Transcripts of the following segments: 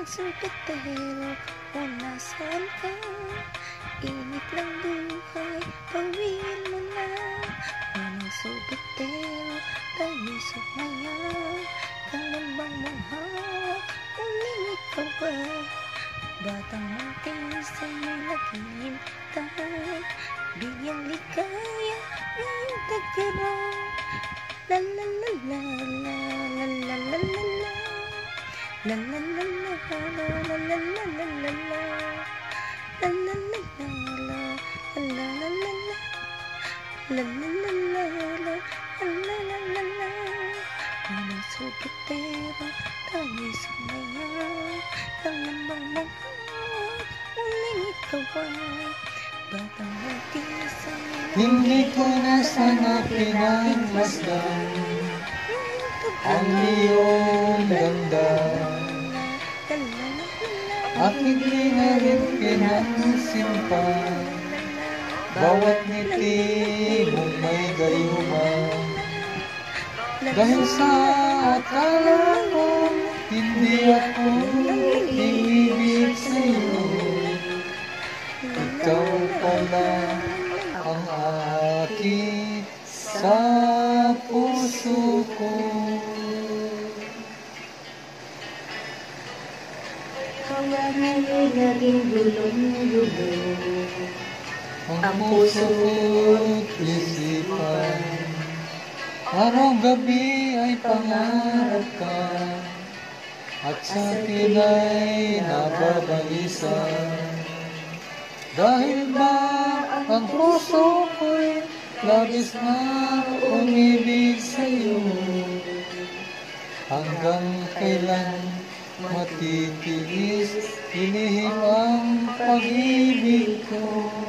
sukatero kung nasaan ka. Init lang buhay, pawiin mo na. Walang sukatero, talisok ngayon. Kailan bang manghawak, uling ikaw ay batang matinis sa'yo naghihintay. Bigyang ligaya, ngayong tagkaroon. La la la la la la la la la la. La la la la la la la la la la la. La la la la la la la la la. La la la la la la la la la. Walang sukatero, tayo sumayaw. Kailan bang manghawak, uling ikaw ay batang matinis sa'yo. Hindi ko na sana pinagmasdan ang iyong ganda, at hindi na rin pinansin pa bawat ngiti mong may gayuma. Dahil sa akala ko hindi ako iibig sa'yo, ikaw pala ang akin sa puso ko. Kawanan ay naging gulong-gulo Ang puso ko't isipan, araw-gabi ay pangarap ka, at sa akin ay nababalisan. Dahil ba ang puso ko'y labis na umibig sa'yo, hanggang kailan matitiis inihim ang pag-ibig ko.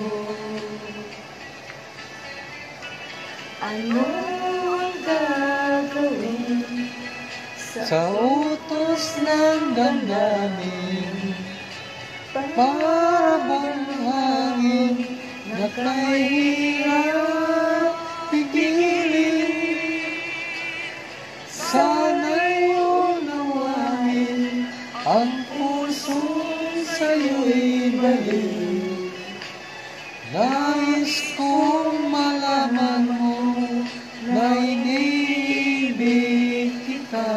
Ano ang gagawin Sa utos ng damdamin, para bang hangin na kahirap pigilin? Sana'y unawain ang puso sa'yo'y balik. Nais kong malaman mo na iniibig kita.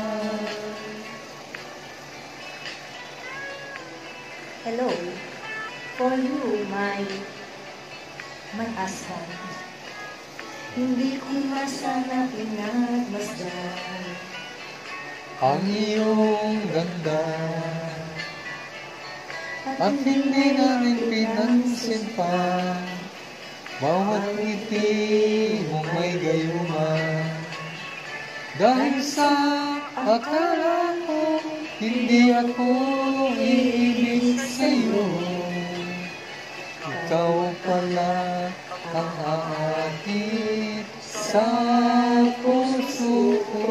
Hello, for you, my husband. Hindi ko nga sana pinagmasdan Ang iyong ganda, at hindi na rin pinansin pa bawat ngiti mong may gayuma. Dahil sa akala ko hindi ako iibig sa'yo, ikaw pala ang aakit sa puso ko.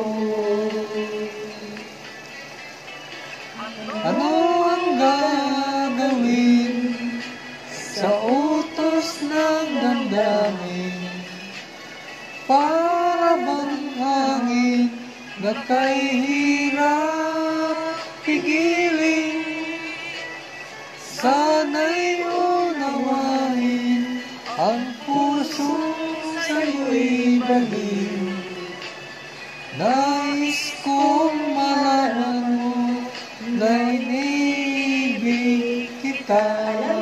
Ano ang gagawin sa utos ng damdamin, para bang hangin na kahirap pigilin? Sana'y unawain ang puso sa'yo'y balik. Nais kong malaman mo na iniibig kita.